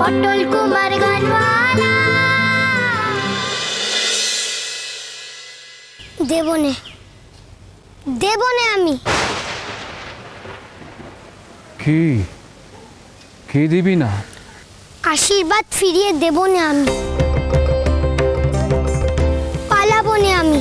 পটল কুমার গানওয়ালা। দেবনে দেবনে আমি কি কি দিবি না? আশীর্বাদ ফিরিয়ে দেবনে আমি, পালাবনে আমি।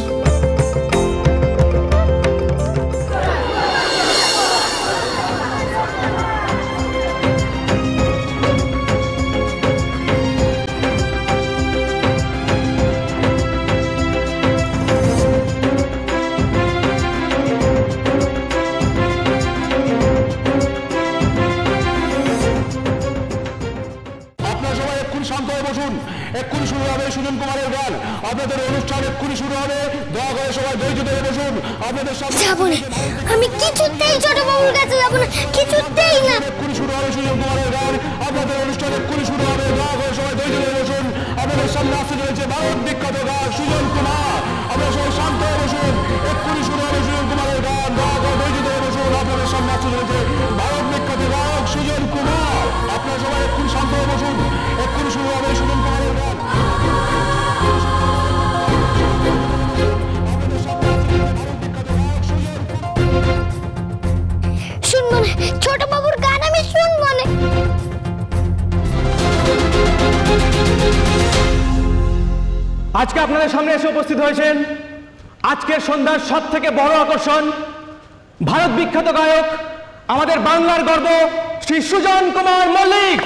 এক্ষুনি শুরু হবে সুজন কুমারের গান। আপনাদের অনুষ্ঠান এক্ষুনি শুরু হবে, দয়া করে সবাই ধৈর্য ধরে বসুন। আপনাদের সামনে যাবো না, আমি কিছুতেই ছোট বাবুর কাছে যাবো না, কিছুতেই না। এক্ষুনি শুরু হবে সুজন কুমারের গান। আপনাদের অনুষ্ঠান এক্ষুনি শুরু হবে, দয়া করে সবাই ধৈর্য ধরে বসুন। আপনাদের সামনে আসতে চলেছে ভারত বিখ্যাত গায়ক সুজন কুমার। আপনারা সবাই শান্ত হয়ে বসুন। এক্ষুনি শুরু হবে সুজন কুমারের গান, দয়া করে ধৈর্য ধরে বসুন। আপনাদের সামনে আসতে চলেছে ভারত বিখ্যাত গায়ক সুজন কুমার। আপনারা সবাই এক্ষুনি শান্ত হয়ে বসুন। এক্ষুনি শুরু হবে সুজন কুমারের গান। শুনবো না, ছোট বাবুর গান আমি শুনবো না। আজকে আপনাদের সামনে এসে উপস্থিত হয়েছেন আজকের সন্ধ্যার সব থেকে বড় আকর্ষণ, ভারত বিখ্যাত গায়ক, আমাদের বাংলার গর্ব শ্রী সুজন কুমার মল্লিক।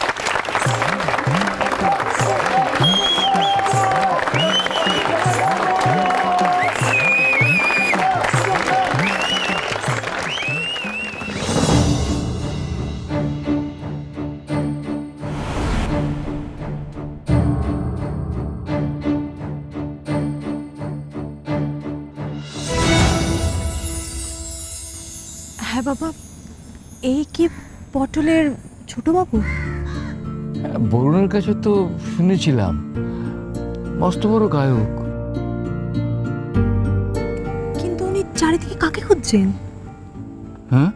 হ্যাঁ বাবা, এই কি পটলের ছোট বাবু? বরুণের কাছে তো শুনেছিলাম মস্ত বড় গায়ক, কিন্তু উনি চারিদিকে কাকে খুঁজছেন? হ্যাঁ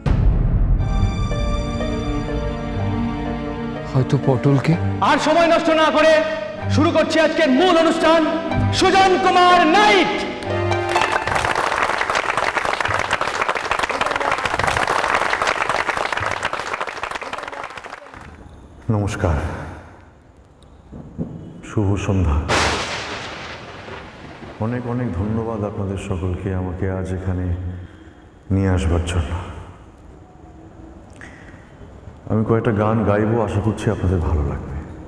হয়তো পটলকে। আর সময় নষ্ট না করে শুরু করছি আজকের মূল অনুষ্ঠান, সুজন কুমার নাইট। নমস্কার, শুভ সন্ধ্যা। অনেক অনেক ধন্যবাদ আপনাদের সকলকে আমাকে আজ এখানে নিয়ে আসবার জন্য। আমি কয়েকটা গান গাইবো, আশা করছি আপনাদের ভালো লাগবে।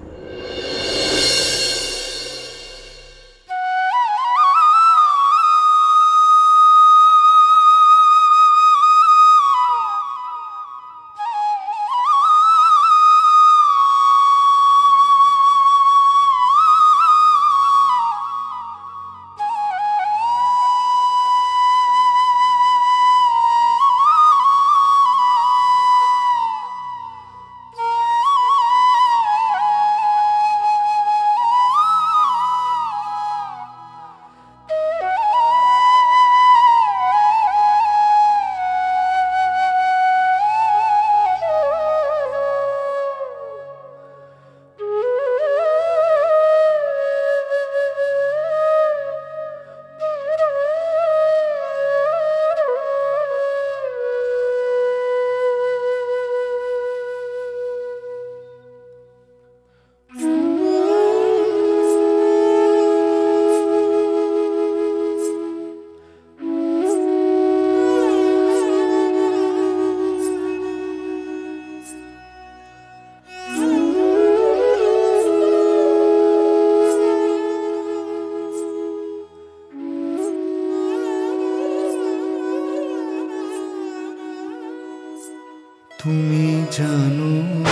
তুমি জানো,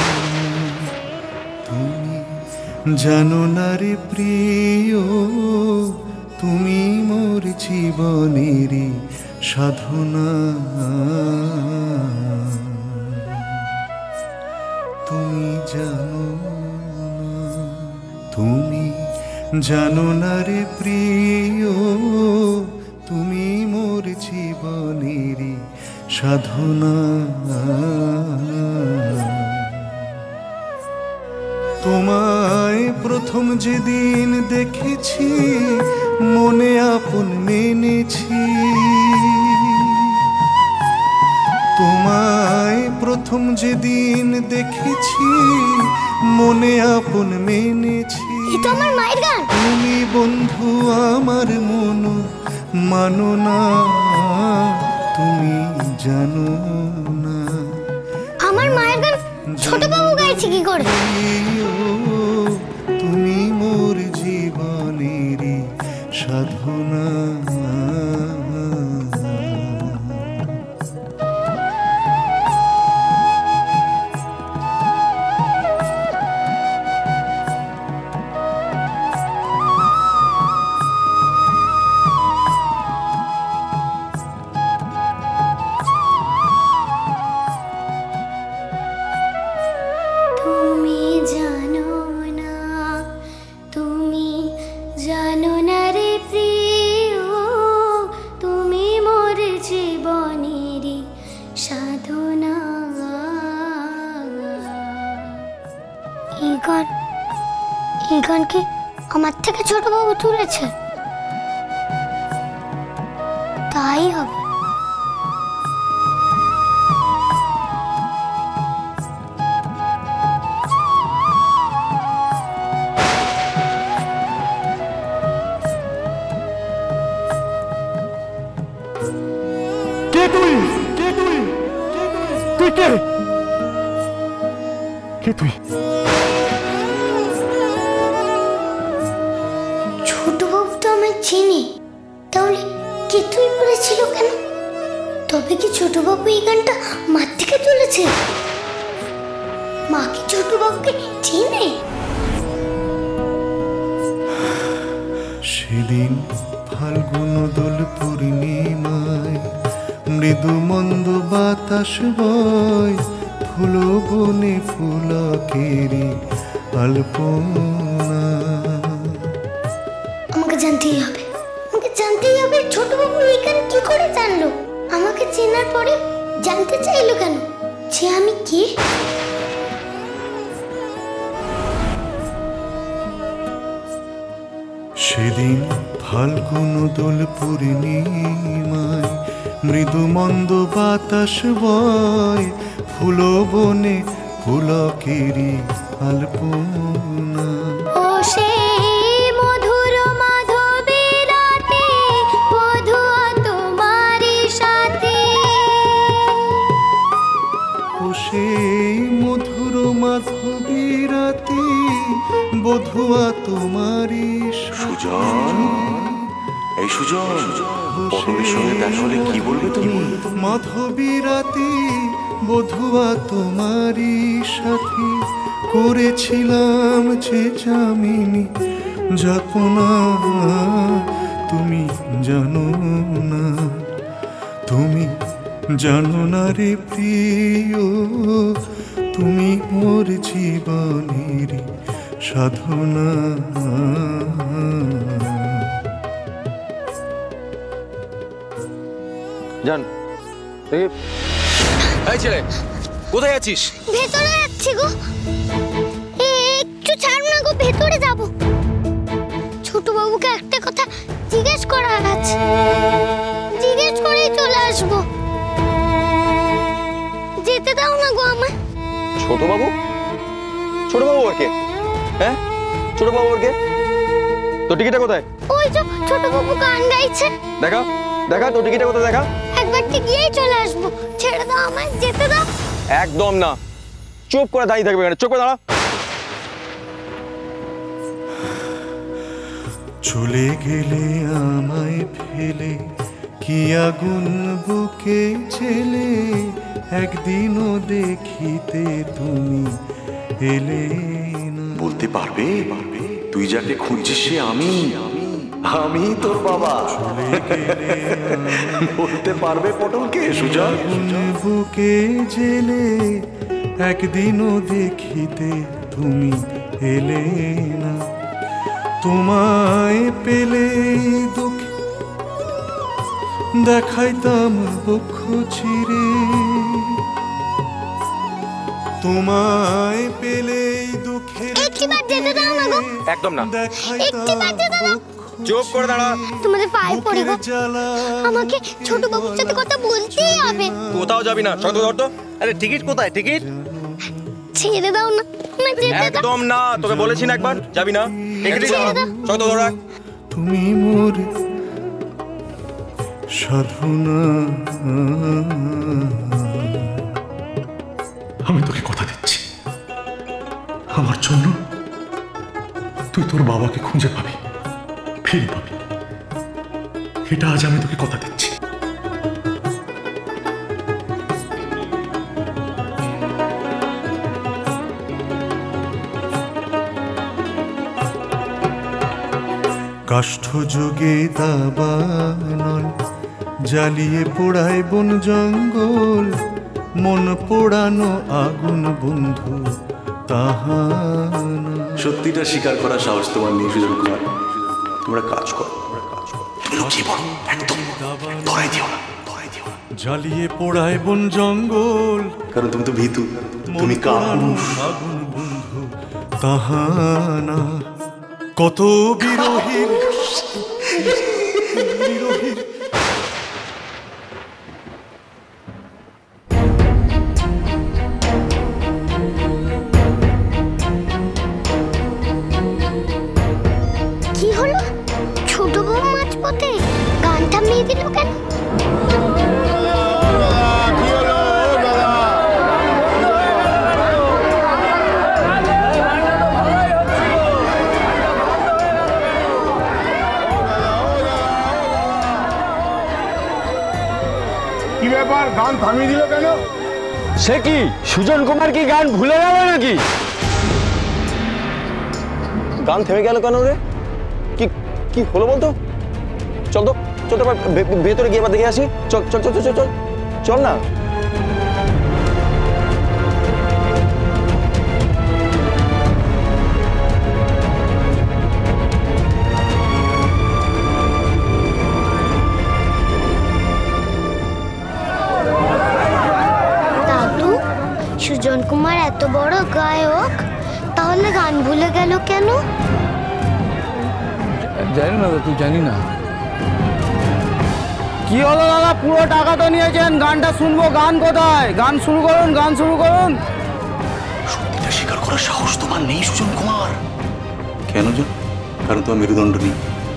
তুমি জানো না রে প্রিয়, তুমি মোর জীবনেরই সাধনা। তুমি জানো না, তুমি জানো না রে প্রিয়, তুমি মোর জীবনেরই সাধনা। তোমায় প্রথম যেদিন দেখেছি মনে আপন মেনেছি, তোমায় প্রথম যেদিন দেখেছি মনে আপন মেনেছি। এটা আমার মায়ের গান। তুমি বন্ধু আমার মন মানো না, তুমি জানো না। আমার মায়ের গান ছোট বাবু গাইছে কি করে? তুমি মোর জীবনেরই সাধনা। এই গান কি আমার থেকে ছোট বাবু তুলেছে? তাই হবে। কে তুই? কে তুই? তুই কে? কে তুই? ছোট বাবু তো আমি চিনি, তাহলে কে তুই বলেছিল কেন? তবে কি ছোট বাবু এই গানটা মার থেকে তুলেছে? মা কি ছোট বাবুকে চিনে? সেদিন ফাল্গুন দোল পূর্ণিমায় মৃদু মন্দ বাতাস বয়, ফুল বনে ফুলকেরি আলপনা। আমাকে জানতেই হবে, আমাকে জানতেই হবে ছোট বাবু এই গান কি করে জানলো? আমাকে চেনার পরে জানতে চাইলো কেন যে আমি কে? সেদিন ফাল্গুন দোল পূর্ণিমায় মৃদু মন্দ বাতাস বয়, ফুল বনে ফুলকেরি আলপনা। ও সে মধুর মাধবী রাতে বধুয়া তোমারই সাথে। ও সেই মধুর মাধবী রাতে বধুয়া তোমারই সুজন, এই সুজন, পটলের সঙ্গে দেখা হলে কি বলবে তুমি? মাধবী রাতে বধুয়া তোমারই সাথে, করেছিলাম যে জামিনী যাপনা। তুমি জানো না, তুমি জানো না রে প্রিয়, তুমি মোর জীবনের সাধনা। জান, এই ছেলে কোথায় আছিস? ভেতরে যাচ্ছি গো। একটু ছাড় না গো, ভেতরে যাব। ছোট বাবুকে একটা কথা জিজ্ঞেস করার আছে, জিজ্ঞেস করেই চলে আসবো। যেতে দাও না গো আমায়। ছোট বাবু? ছোট বাবু ওর কে? হ্যাঁ, ছোট বাবু ওর কে? তোর টিকিটটা কোথায়? ওই যে ছোট বাবু গান গাইছে। দেখা দেখা, তোর টিকিটটা কোথায় দেখা? একবার গিয়েই চলে আসবো। ছেড়ে দাও আমায়, যেতে দাও। একদম না, চুপ করে দাঁড়িয়ে থাকবে এখানে, চুপ করে দাঁড়া। চলে গেলে আমায় ফেলে, কি আগুন বুকে ছেলে, একদিনও দেখিতে তুমি এলে না। বলতে পারবে তুই যাকে খুঁজছিস সে আমি, আমি তোর বাবা। বলতে পারবে পটলকে সুজন? বুকে জেলে, একদিনও দেখিতে তুমি এলে না। তোমায় পেলে দুঃখ দেখাইতাম বক্ষ চিরে, তোমায় পেলে দুঃখের একটিবার যেতে দাও না গো। একদম না। একটিবার যেতে দাও। চুপ করে দাঁড়া। তোমাদের পায়ে পড়ি গো, আমাকে ছোট বাবুর সাথে কথা বলতেই হবে। কোথাও যাবি না, শক্ত ধর তো। আরে টিকিট কোথায়? টিকিট ছেড়ে দাও না, না যেতে দাও। একদম না, তোকে বলেছি না একবার যাবি না। টিকিট শক্ত ধর। তুমি মোর সাধনা। আমি তোকে কথা দিচ্ছি, আমার জন্য তুই তোর বাবাকে খুঁজে পাবি, ফিরে পাবি। এটা আজ আমি তোকে কথা দিচ্ছি। কাষ্ঠ যোগে দাবানল জ্বালিয়ে পোড়ায় বন জঙ্গল, মন পোড়ানো আগুন বন্ধু তাহানা। সত্যিটা স্বীকার করার সাহস তোমার নেই সুজন কুমার। তোমরা কাজ করো, তুমি লুকিয়ে পড়ো, একদম ধরাই দিও না, ধরাই দিও না। জ্বালিয়ে পোড়ায় বন জঙ্গল, কারণ তুমি তো ভীতু, তুমি কাপুরুষ। আগুন বন্ধু তাহানা। কত বিরোহীর বিরোহীর কি হলো? ছোট বউ মাঝপথে গান থামিয়ে দিল কেন? কি ব্যাপার, গান থামিয়ে দিল কেন? সে কি সুজন কুমার কি গান ভুলে গেল নাকি? গান থেমে গেল কেন রে? কি কি হলো বলতো? চল তো, চল তো ভেতরে গিয়ে আবার দেখে আসি। চল চল চল চল চল চল না। দাদু, সুজন কুমার এত বড় গায়ক, তাহলে গান ভুলে গেল কেন? জানি না তুই, জানি না। কি হলো দাদা, পুরো টাকা তো নিয়েছেন, গানটা শুনবো। গান কোথায়? গান শুরু করুন, গান শুরু করুন। সত্যিটা স্বীকার করার সাহস তোমার নেই সুজন কুমার। কেন জান? কারণ তোমার মেরুদণ্ড নেই।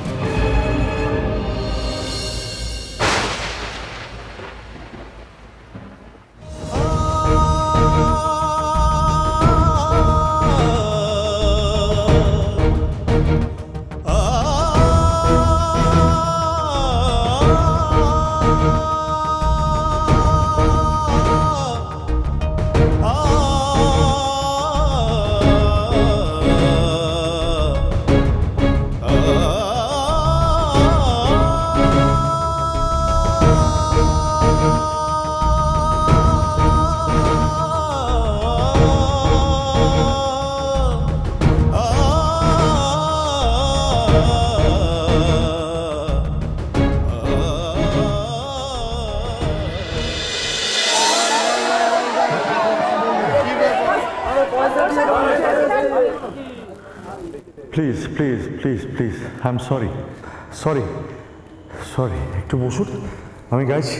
Please please please please, I am sorry sorry sorry. একটু বসুন, আমি গাইছি।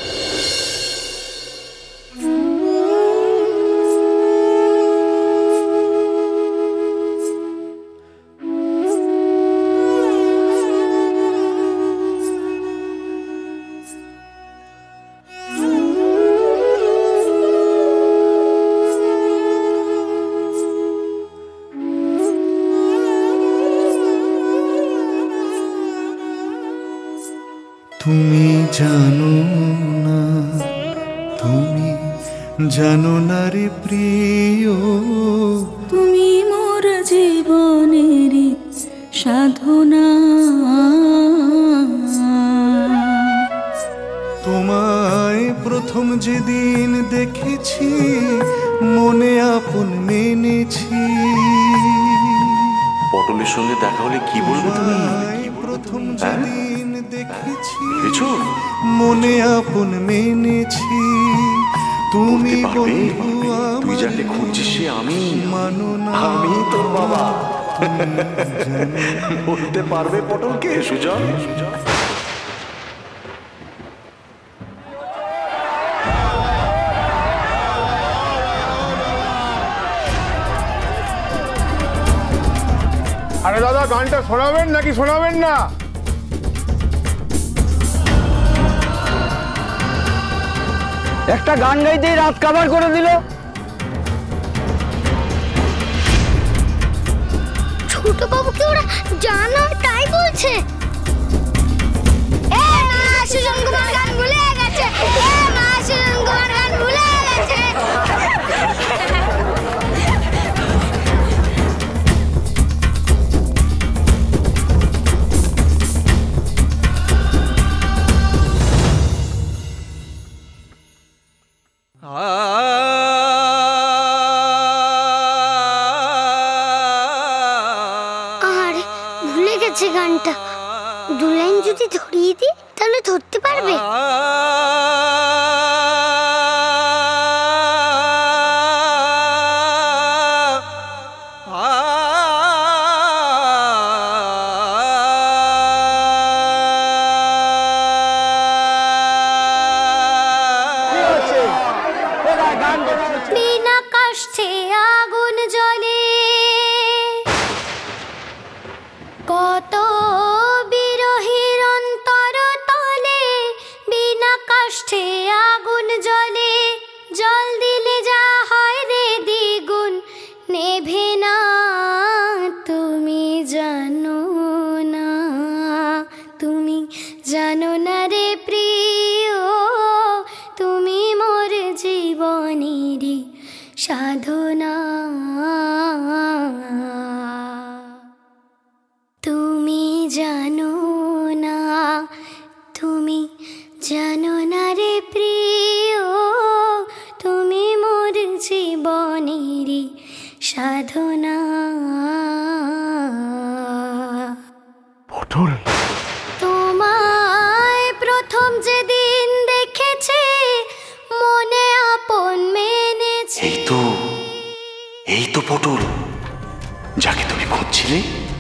তুমি জানো না, তুমি জানো না রে প্রিয়, তুমি মোর জীবনের সাধনা। তোমায় প্রথম যেদিন দেখেছি মনে আপন মেনেছি। পটলের সঙ্গে দেখা হলে কি বলবে তুমি? প্রথম যেদিন দেখেছি কিছু মনে আপন মেনেছি। তুমি পারবে? বন্ধু তুই যাকে খুঁজছিস সে আমি, আমি তোর বাবা। বলতে পারবে পটলকে সুজন? আরে দাদা, গানটা শোনাবেন নাকি শোনাবেন না? একটা গান গাইতেই রাত কাভার করে দিল। ছোট বাবুকে ওরা জানা তাই বলছে। এ মা, সুজন কুমার গান ভুলে গেছে। এ মা, সুজন কুমার গান ভুলে গেছে। আরে ভুলে গেছে গানটা। দু লাইন যদি ধরিয়ে দিই তাহলে ধরতে পারবে। বিনা কষ্টে আগুন জ্বলে, কত বিরহীর অন্তর তলে। বিনা কষ্টে আগুন জ্বলে, জল দিলে যা হয় রে দ্বিগুণ, নেভে না তুমি জানো না। তুমি জানো না রে প্রিয়, তুমি মোর জীবনেরই সাধনা। তুমি জানো না, তুমি জানো না রে প্রিয়, তুমি মোর জীবনেরই সাধনা। পটল, তোমায় প্রথম যেদিন দেখেছে, মনে আপন মেনেছে। এই তো পটল যাকে তুমি খুঁজছিলে।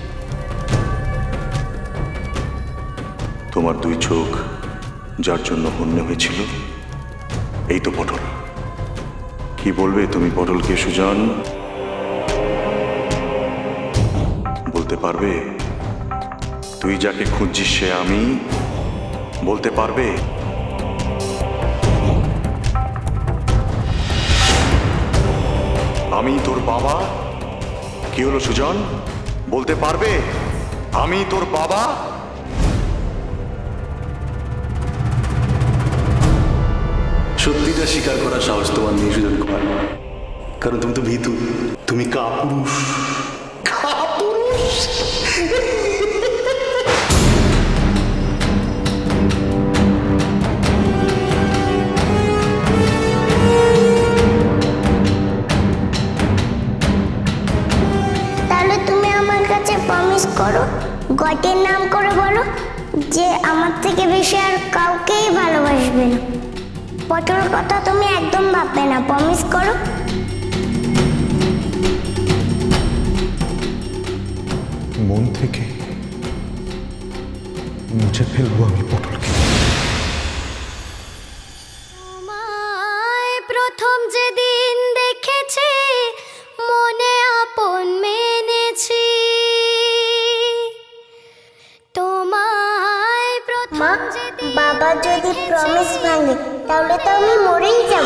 তোমার দুই চোখ যার জন্য হন্য হয়েছিল, এই তো পটল। কি বলবে তুমি পটলকে সুজন? বলতে পারবে তুই যাকে খুঁজছিস সে আমি? বলতে পারবে? আমি তোর বাবা। কি হলো সুজন? বলতে পারবে আমি তোর বাবা? সত্যিটা স্বীকার করার সাহস তোমার নেই সুজন কুমার, কারণ তুমি তো ভীতু, তুমি কাপুরুষ। তাহলে তুমি আমার কাছে প্রমিস করো, গটের নাম করে বলো যে আমার থেকে বেশি আর কাউকেই ভালোবাসবে না। পটল কথা তুমি একদম ভাববে না, প্রমিস করো। মন থেকে মুছে ফেলবো আমি পটলকে। তোমায় প্রথম যেদিন দেখেছে, মনে আপন মেনেছি। তোমায় প্রথম যেদিন বাবা যদি প্রমিস ভাঙে তাহলে তো আমি মরেই যাব।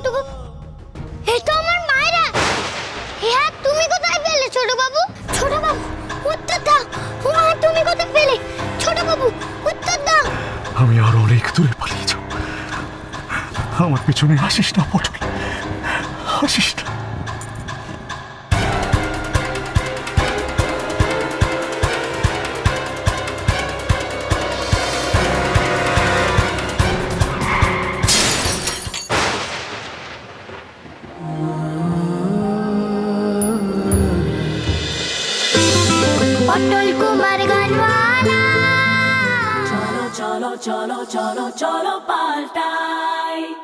ছোট বাবু, এই তো আমার মায়ের হাত। এই হাত তুমি কোথায় পেলে ছোট বাবু? ছোট বাবু উত্তর দাও, ও হাত তুমি কোথায় পেলে? ছোট বাবু উত্তর দাও। আমি আরো অনেক দূরে পালিয়ে যাব। আমার পিছনে আসিস না পটল, আসিস না। পটল কুমার গানওয়ালা। চলো চলো চলো চলো চলো পাল্টাই।